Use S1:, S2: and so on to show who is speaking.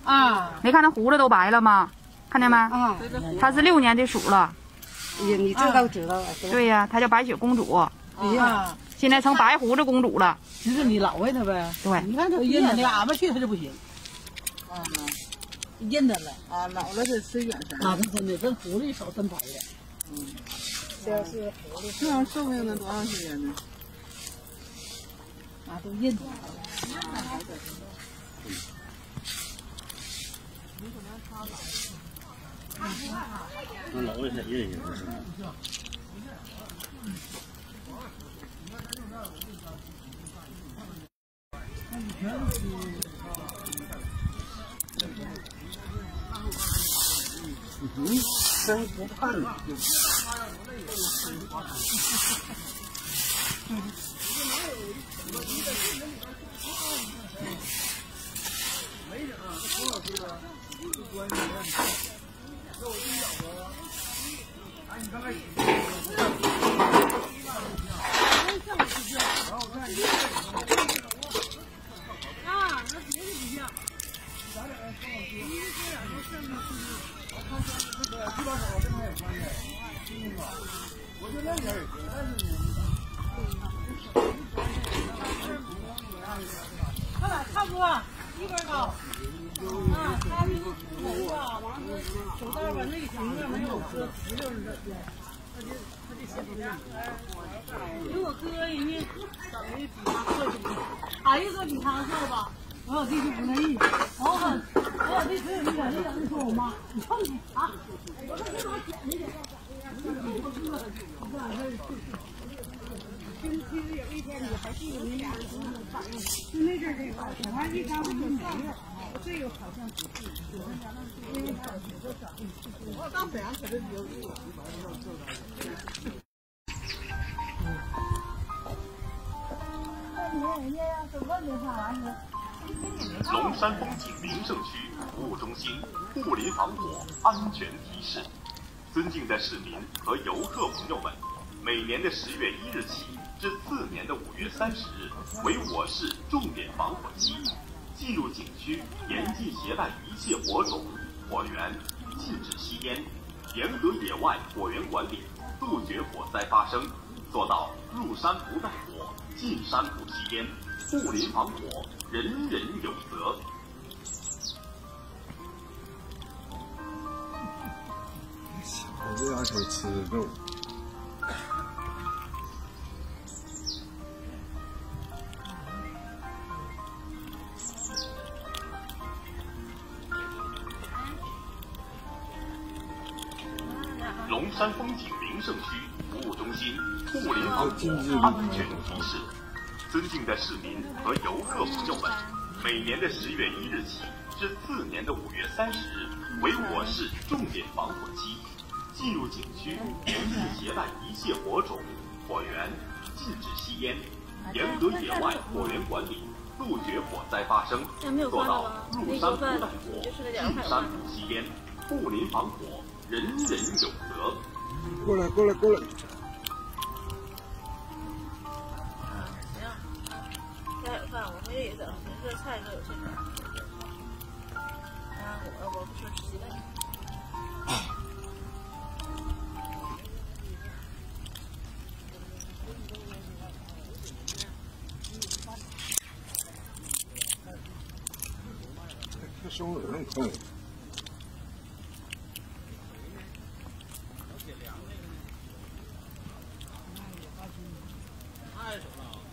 S1: 啊，
S2: 没看它胡子都白了吗？看见没？
S1: 啊，
S2: 它是6年的鼠了。
S1: 哎呀，你这都知道啊？
S2: 对呀，它叫白雪公主，
S1: 哎呀，
S2: 现在成白胡子公主了。
S3: 就是你老喂它呗。
S2: 对，
S3: 你看它印的，那个俺们去它就不行。啊，印的了
S4: 啊，老了得吃远生。
S3: 那是真的，这狐狸手真白的。
S1: 这是狐狸，
S4: 这样寿命能多长时间呢？
S3: 啊，都印的。
S5: 那老的才印印。
S4: 真不看了。
S3: 快点，差不多1根高。啊，他们头啊，完了手袋吧，那个形状没有割直溜的，他就斜不下。如果割人家等于比他瘦些，还一个比他瘦吧，我老弟就不乐意。我老弟只有一个，那个说我妈，你瞅你啊，我这给我剪一剪。星期日有一天你还记得你俩是什么反应？就那阵儿这个，小孩一刚就没了，这个好像不是，因为他有个小弟，我到沈阳可是有。那人家要是问的话，完了。
S6: 龙山风景名胜区服务中心护林防火安全提示：尊敬的市民和游客朋友们，每年的10月1日起至次年的5月30日为我市重点防火期，进入景区严禁携带一切火种、火源，禁止吸烟，严格野外火源管理，杜绝火灾发生，做到入山不带火，进山不吸烟，护林防火，人人有责。
S4: 小子要求吃肉。
S6: 龙山风景名胜区服务中心护林防火安全提示：尊敬的市民和游客朋友们，每年的10月1日起至次年的5月30日为我市重点防火期，进入景区严禁携带一切火种、火源，禁止吸烟，严格野外火源管理，杜绝火灾发生，做到入山不带火，进山不吸烟，护林防火，人人有责。
S4: 过来，过来，过来。
S7: 家有饭，我回去也整这菜都有这个。啊，我不说吃鸡蛋。
S4: 这胸有那么痛。
S5: 太丑了。